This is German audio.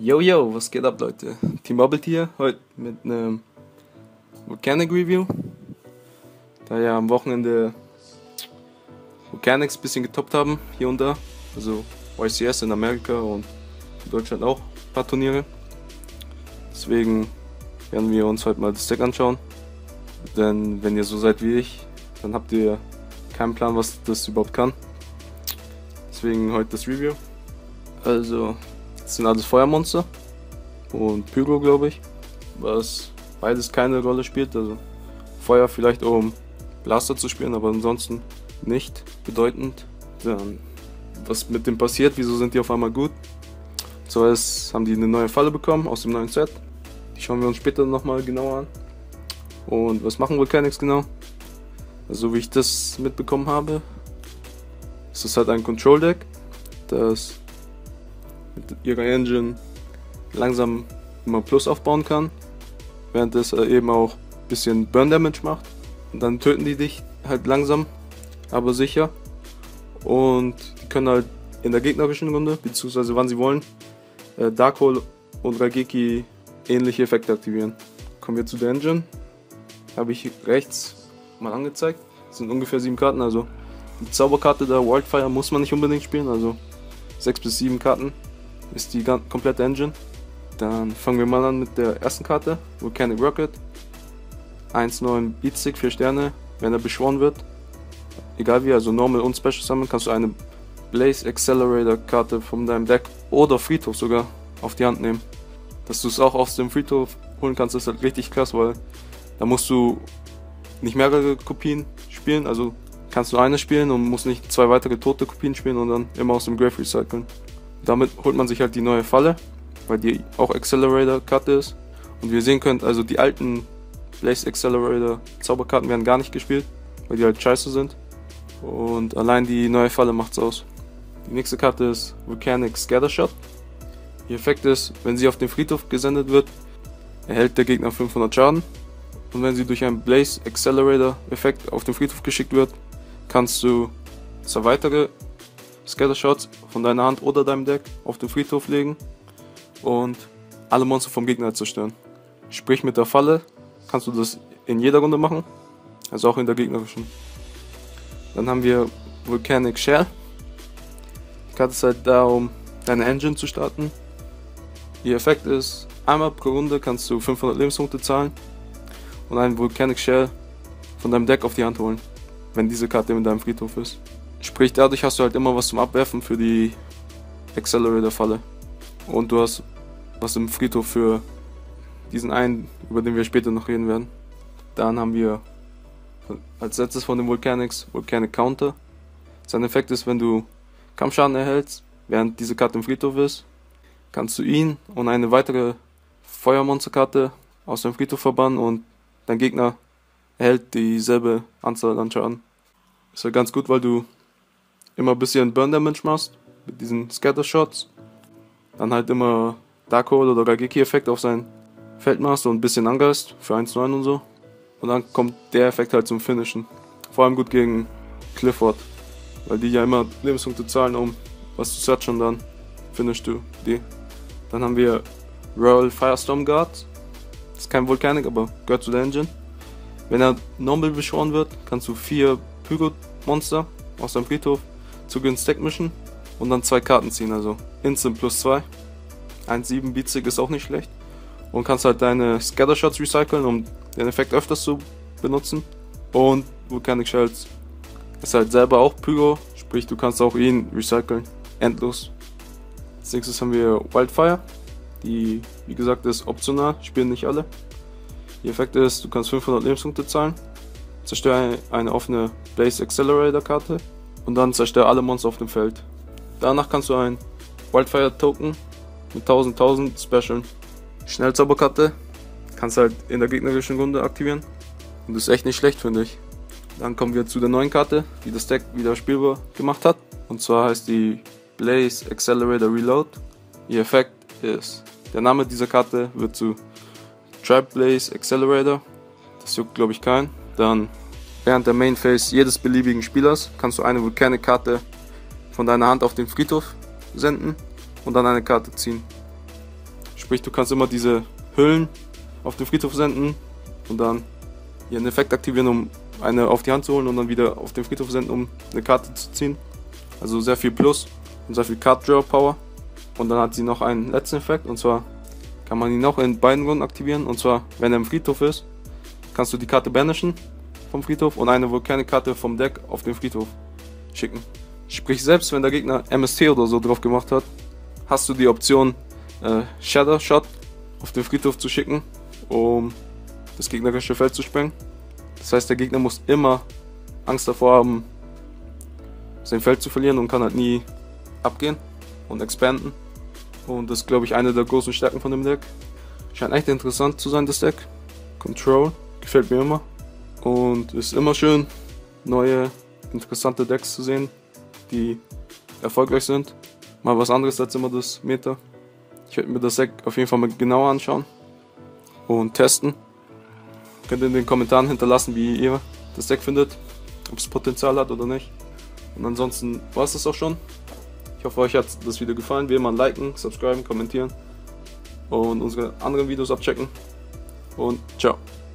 Yo, yo, was geht ab, Leute? Team Bubble hier, heute mit einem Volcanic Review. Da ja am Wochenende Volcanics ein bisschen getoppt haben, hier und da. Also YCS in Amerika und in Deutschland auch ein paar Turniere. Deswegen werden wir uns heute mal das Deck anschauen. Denn wenn ihr so seid wie ich, dann habt ihr keinen Plan, was das überhaupt kann. Deswegen heute das Review. Also, das sind alles Feuermonster und Pyro, glaube ich, was beides keine Rolle spielt. Also Feuer vielleicht um Blaster zu spielen, aber ansonsten nicht bedeutend. Dann, was mit dem passiert, wieso sind die auf einmal gut? Zuerst haben die eine neue Falle bekommen aus dem neuen Set. Die schauen wir uns später nochmal genauer an. Und was machen Volcanics genau? Also wie ich das mitbekommen habe, ist es halt ein Control Deck, das mit ihrer Engine langsam immer Plus aufbauen kann, während es eben auch ein bisschen Burn Damage macht. Und dann töten die dich halt langsam, aber sicher. Und die können halt in der gegnerischen Runde, beziehungsweise wann sie wollen, Darkhold und Raigeki ähnliche Effekte aktivieren. Kommen wir zu der Engine. Habe ich rechts mal angezeigt. Das sind ungefähr 7 Karten, also die Zauberkarte der Wildfire muss man nicht unbedingt spielen, also 6 bis 7 Karten ist die komplette Engine. Dann fangen wir mal an mit der ersten Karte, Volcanic Rocket. 1,9 Beatstick, 4 Sterne, wenn er beschworen wird. Egal wie, also Normal und Special Summon, kannst du eine Blaze Accelerator Karte von deinem Deck oder Friedhof sogar auf die Hand nehmen. Dass du es auch aus dem Friedhof holen kannst, ist halt richtig krass, weil da musst du nicht mehrere Kopien spielen, also kannst du eine spielen und musst nicht 2 weitere tote Kopien spielen und dann immer aus dem Grave recyceln. Damit holt man sich halt die neue Falle, weil die auch Accelerator-Karte ist. Und wie ihr sehen könnt, also die alten Blaze Accelerator Zauberkarten werden gar nicht gespielt, weil die halt scheiße sind. Und allein die neue Falle macht's aus. Die nächste Karte ist Volcanic Scattershot. Ihr Effekt ist, wenn sie auf den Friedhof gesendet wird, erhält der Gegner 500 Schaden. Und wenn sie durch einen Blaze Accelerator Effekt auf den Friedhof geschickt wird, kannst du 2 weitere Scattershots von deiner Hand oder deinem Deck auf den Friedhof legen und alle Monster vom Gegner zerstören. Sprich, mit der Falle kannst du das in jeder Runde machen, also auch in der gegnerischen. Dann haben wir Volcanic Shell. Die Karte ist halt da, um deine Engine zu starten. Ihr Effekt ist, einmal pro Runde kannst du 500 Lebenspunkte zahlen und einen Volcanic Shell von deinem Deck auf die Hand holen, wenn diese Karte in deinem Friedhof ist. Sprich, dadurch hast du halt immer was zum Abwerfen für die Accelerator-Falle. Und du hast was im Friedhof für diesen einen, über den wir später noch reden werden. Dann haben wir als letztes von den Volcanics Volcanic Counter. Sein Effekt ist, wenn du Kampfschaden erhältst, während diese Karte im Friedhof ist, kannst du ihn und eine weitere Feuermonsterkarte aus dem Friedhof verbannen und dein Gegner erhält dieselbe Anzahl an Schaden. Ist halt ganz gut, weil du immer ein bisschen Burn Damage machst mit diesen Scatter Shots. Dann halt immer Darkhold oder Raigeki Effekt auf sein Feld machst und ein bisschen Angeist für 1,9 und so. Und dann kommt der Effekt halt zum Finishen. Vor allem gut gegen Clifford, weil die ja immer Lebenspunkte zahlen, um was zu searchen und dann finishst du die. Dann haben wir Royal Firestorm Guard. Das ist kein Volcanic, aber gehört zu der Engine. Wenn er normal beschworen wird, kannst du 4 Pyro-Monster aus deinem Friedhof zu Stack mischen und dann 2 Karten ziehen, also Instant plus 2. 1,7 Beatstick ist auch nicht schlecht. Und kannst halt deine Scattershots recyceln, um den Effekt öfters zu benutzen. Und Volcanic Shells ist halt selber auch Pyro, sprich du kannst auch ihn recyceln, endlos. Als nächstes haben wir Wildfire, die wie gesagt ist optional, spielen nicht alle. Ihr Effekt ist, du kannst 500 Lebenspunkte zahlen, zerstöre eine offene Blaze Accelerator Karte und dann zerstöre alle Monster auf dem Feld. Danach kannst du ein Wildfire Token mit 1000 Special Schnellzauberkarte, kannst halt in der gegnerischen Runde aktivieren und das ist echt nicht schlecht, finde ich. Dann kommen wir zu der neuen Karte, die das Deck wieder spielbar gemacht hat, und zwar heißt die Blaze Accelerator Reload. Ihr Effekt ist, der Name dieser Karte wird zu Tribe Blaze Accelerator, das juckt glaube ich keinen. Dann während der Main Phase jedes beliebigen Spielers kannst du eine Volcanic Karte von deiner Hand auf den Friedhof senden und dann eine Karte ziehen. Sprich, du kannst immer diese Hüllen auf den Friedhof senden und dann hier einen Effekt aktivieren, um eine auf die Hand zu holen und dann wieder auf den Friedhof senden, um eine Karte zu ziehen. Also sehr viel Plus und sehr viel Card Draw Power. Und dann hat sie noch einen letzten Effekt, und zwar kann man ihn noch in beiden Runden aktivieren. Und zwar, wenn er im Friedhof ist, kannst du die Karte banishen vom Friedhof und eine Vulkanic-Karte vom Deck auf den Friedhof schicken. Sprich, selbst wenn der Gegner MST oder so drauf gemacht hat, hast du die Option Shadow Shot auf den Friedhof zu schicken, um das gegnerische Feld zu sprengen. Das heißt, der Gegner muss immer Angst davor haben, sein Feld zu verlieren, und kann halt nie abgehen und expanden. Und das ist, glaube ich, eine der großen Stärken von dem Deck. Scheint echt interessant zu sein, das Deck. Control, gefällt mir immer. Und ist immer schön, neue, interessante Decks zu sehen, die erfolgreich sind. Mal was anderes als immer das Meta. Ich werde mir das Deck auf jeden Fall mal genauer anschauen und testen. Könnt ihr in den Kommentaren hinterlassen, wie ihr das Deck findet, ob es Potenzial hat oder nicht. Und ansonsten war es das auch schon. Ich hoffe, euch hat das Video gefallen. Wie immer liken, subscriben, kommentieren und unsere anderen Videos abchecken. Und ciao.